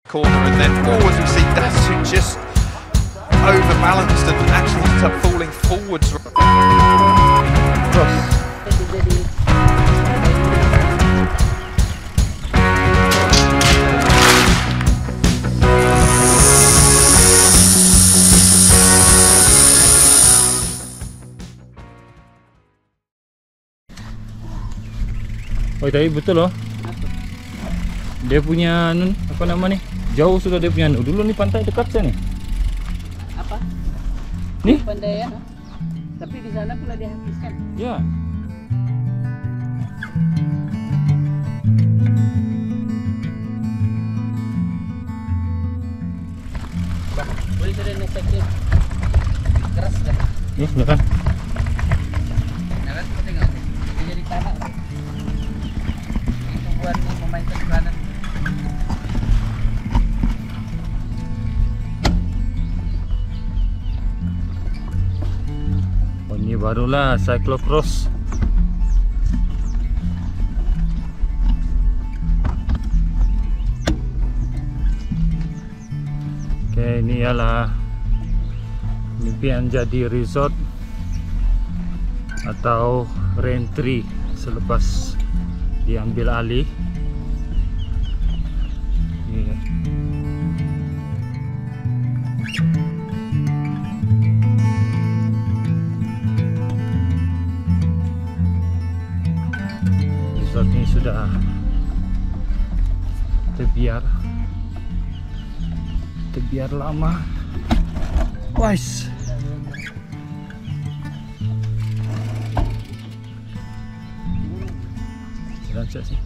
corner, and then as we see Datuk just overbalanced and actually ends up falling forwards. Oh, tapi betul loh. Dia punya apa nama nih? Jauh sudah dia punya. Dulu nih pantai dekat sana nih. Apa? Nih? Pandai ya. Tapi di sana pula dihabiskan. Ya. Boleh sudah naik keras dah. Ya, silakan. Nah kan kita tengok. Dia jadi tanah. Itu buat ni memainkan peranan. Oh, ini barulah cyclocross. Oke, ini ialah Mimpian Jadi Resort atau Rentry selepas diambil alih. Ini. Resort ini sudah terbiar lama. Wais. Rancak sih.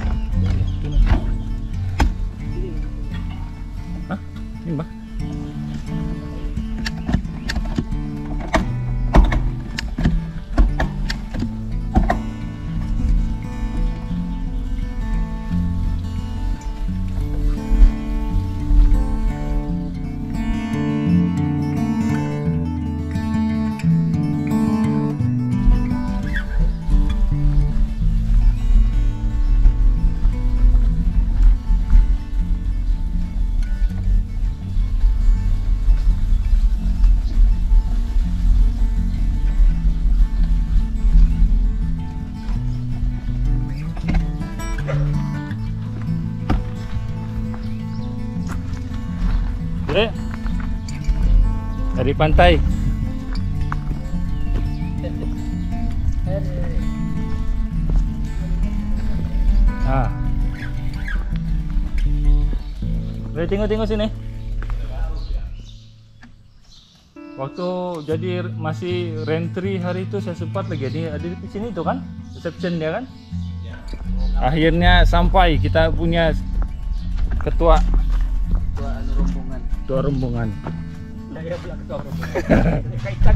Hah? Ini bah? Dari pantai. Boleh tengok sini. Waktu jadi masih rentry hari itu saya sempat lagi ada di sini itu kan, reception dia kan. Akhirnya sampai kita punya ketua rombongan. Ketua rombongan. Saya pula ketua rombongan. Kaitan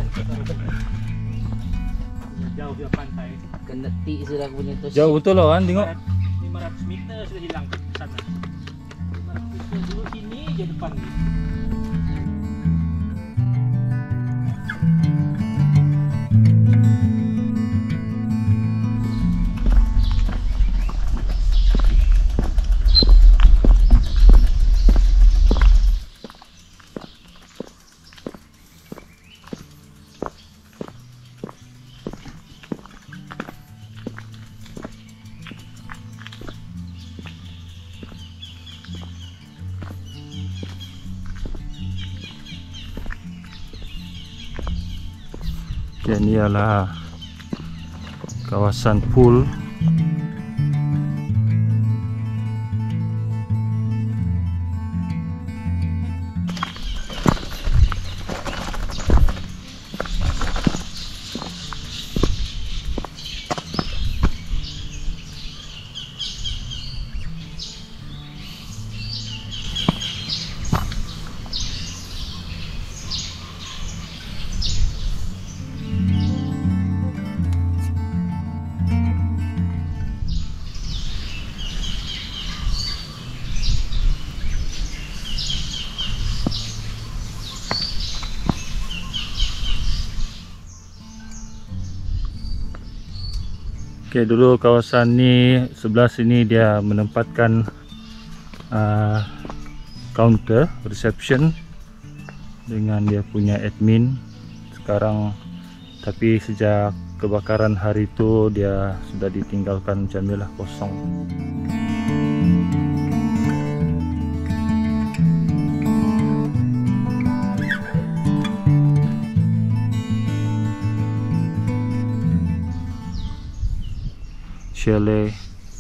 jauh dia pantai. Keneti sudah punya tu. Jauh betul loh kan, tengok. 500 meter sudah hilang ke sana. 500 meter dulu sini je depan ni. Ini adalah kawasan pool. Oke, dulu kawasan ni sebelah sini dia menempatkan counter reception dengan dia punya admin sekarang, tapi sejak kebakaran hari itu dia sudah ditinggalkan macam ni lah, kosong. Chalet.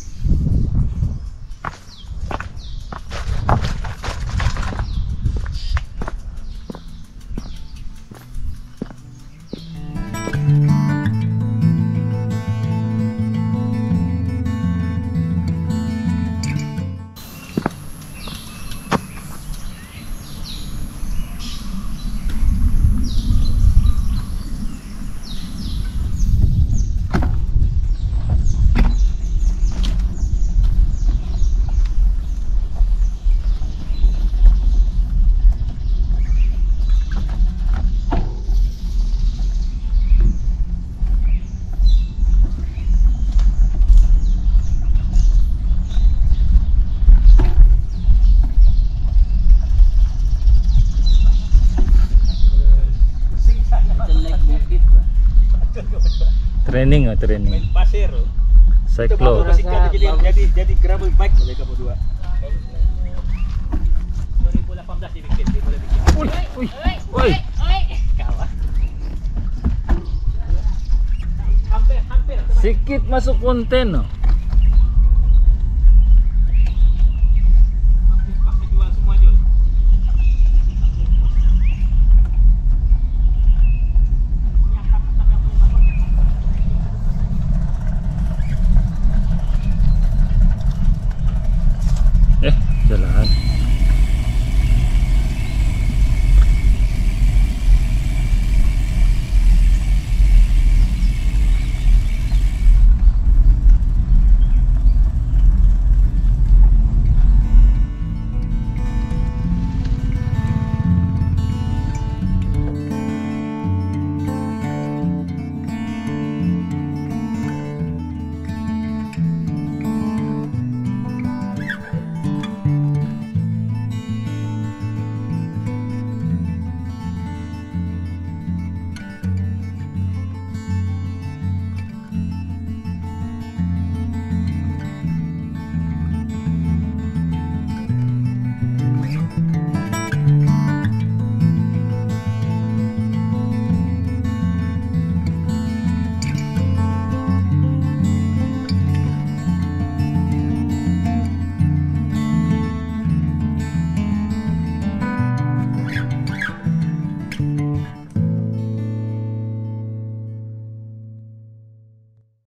Training. Main pasir. Cyclo. Basikal jadi gravel bike mereka berdua. 2018 dibikin, dia boleh bikin. Oi. Kawan. Hampir. Sikit masuk konten.